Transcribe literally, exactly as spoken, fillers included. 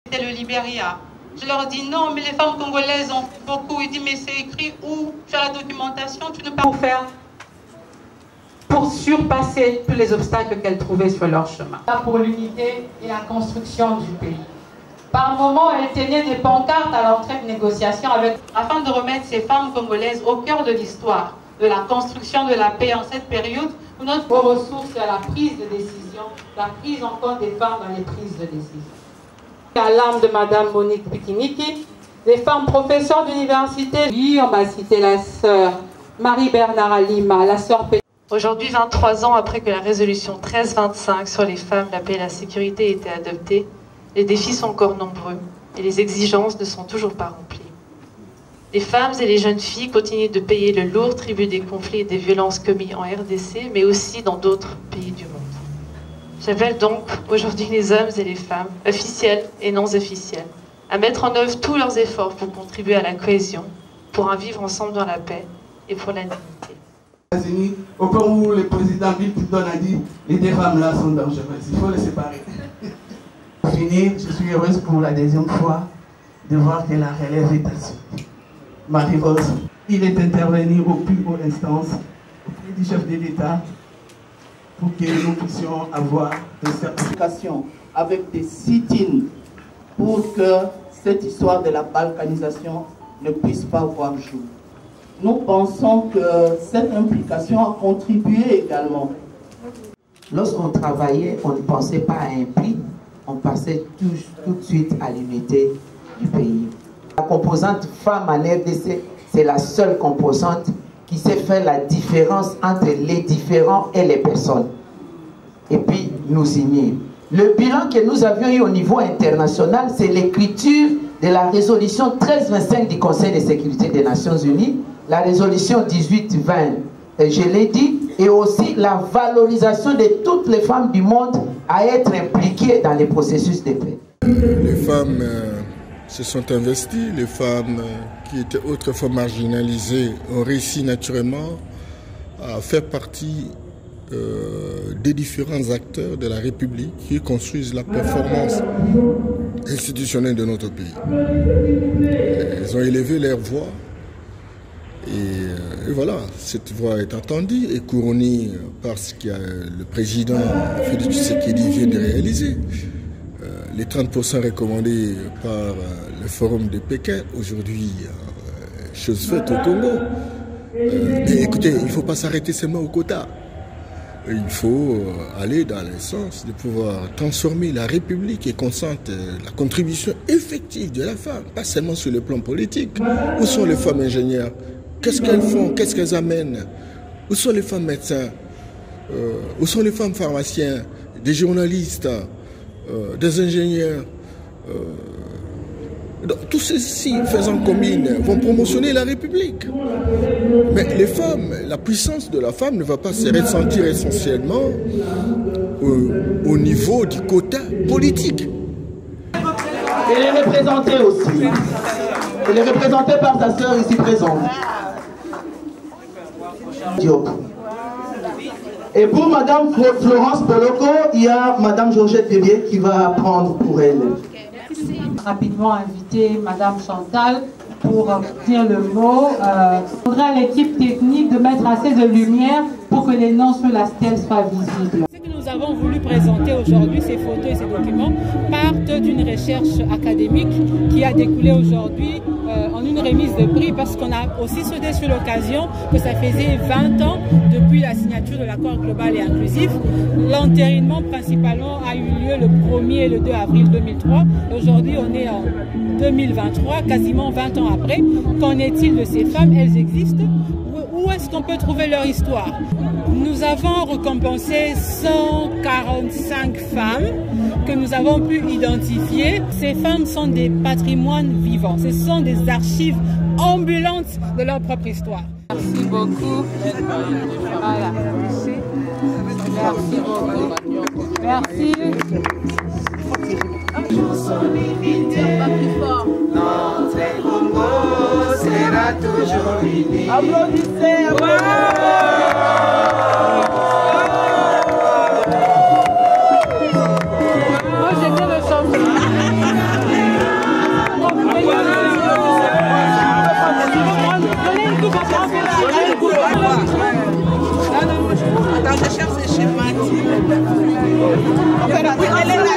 c'était le Libéria. Je leur dis non, mais les femmes congolaises ont fait beaucoup. Ils disent mais c'est écrit où? Tu as la documentation, tu ne peux pas faire pour surpasser tous les obstacles qu'elles trouvaient sur leur chemin. Pour l'unité et la construction du pays. Par moments, elles tenaient des pancartes à l'entrée de négociations avec, afin de remettre ces femmes congolaises au cœur de l'histoire, de la construction de la paix en cette période où notre ressource est à la prise de décision, la prise en compte des femmes dans les prises de décision. À l'âme de Madame Monique Pikiniki, les femmes professeurs d'université, oui, on va citer la sœur Marie-Bernard Alima, la sœur P. Aujourd'hui, vingt-trois ans après que la résolution treize vingt-cinq sur les femmes, la paix et la sécurité ait été adoptée, les défis sont encore nombreux et les exigences ne sont toujours pas remplies. Les femmes et les jeunes filles continuent de payer le lourd tribut des conflits et des violences commis en R D C, mais aussi dans d'autres pays du monde. J'appelle donc aujourd'hui les hommes et les femmes, officiels et non officiels, à mettre en œuvre tous leurs efforts pour contribuer à la cohésion, pour un vivre ensemble dans la paix et pour la dignité. Au point où le président Bill Clinton a dit les deux femmes-là sont dangereuses, il faut les séparer. Pour finir, je suis heureuse pour la deuxième fois de voir que la relève est assurée. Marie-Rose, il est intervenu au plus haut instance auprès du chef de l'État pour que nous puissions avoir des certifications avec des sit-ins pour que cette histoire de la balkanisation ne puisse pas voir jour. Nous pensons que cette implication a contribué également. Lorsqu'on travaillait, on ne pensait pas à un prix, on passait tout, tout de suite à l'unité du pays. La composante femme en R D C, c'est la seule composante qui sait faire la différence entre les différents et les personnes. Et puis, nous unir. Le bilan que nous avions eu au niveau international, c'est l'écriture de la résolution treize vingt-cinq du Conseil de sécurité des Nations Unies, la résolution dix-huit vingt, je l'ai dit, et aussi la valorisation de toutes les femmes du monde à être impliquées dans les processus de paix. Les femmes euh, se sont investies, les femmes euh, qui étaient autrefois marginalisées ont réussi naturellement à faire partie euh, des différents acteurs de la République qui construisent la performance institutionnelle de notre pays. Elles ont élevé leur voix. Et, et voilà, cette voix est entendue et couronnée par ce que le président Félix Tshisekedi vient de réaliser. Euh, les trente pour cent recommandés par euh, le Forum de Pékin, aujourd'hui, euh, chose faite au Congo. Euh, mais écoutez, il ne faut pas s'arrêter seulement au quota. Il faut euh, aller dans le sens de pouvoir transformer la République et qu'on sente euh, la contribution effective de la femme, pas seulement sur le plan politique. Où sont les femmes ingénieurs ? Qu'est-ce qu'elles font? Qu'est-ce qu'elles amènent? Où sont les femmes médecins? euh, Où sont les femmes pharmaciens? Des journalistes, euh, des ingénieurs euh, donc, tous ceux-ci, faisant commune, vont promotionner la République. Mais les femmes, la puissance de la femme ne va pas se ressentir essentiellement au, au niveau du quota politique. Elle est représentée aussi. Elle est représentée par sa sœur ici présente. Et pour Madame Florence Poloko, il y a Madame Georgette Bébier qui va prendre pour elle. Rapidement inviter Madame Chantal pour dire le mot. Euh, il faudra à l'équipe technique de mettre assez de lumière pour que les noms sur la stèle soient visibles. Ce que nous avons voulu présenter aujourd'hui, ces photos et ces documents, partent d'une recherche académique qui a découlé aujourd'hui euh, en une remise de prix parce qu'on a aussi sauté sur l'occasion que ça faisait vingt ans depuis la signature de l'accord global et inclusif. L'entérinement principalement a eu lieu le premier et le deux avril deux mille trois. Aujourd'hui, on est en deux mille vingt-trois, quasiment vingt ans après. Qu'en est-il de ces femmes? Elles existent? Où est-ce qu'on peut trouver leur histoire? Nous avons récompensé cent quarante-cinq femmes que nous avons pu identifier. Ces femmes sont des patrimoines vivants. Ce sont des archives ambulantes de leur propre histoire. Merci beaucoup. Voilà. Merci beaucoup. Merci. Notre Congo sera toujours uni. Applaudissez, moi j'aime bien le chanson. Elle est là.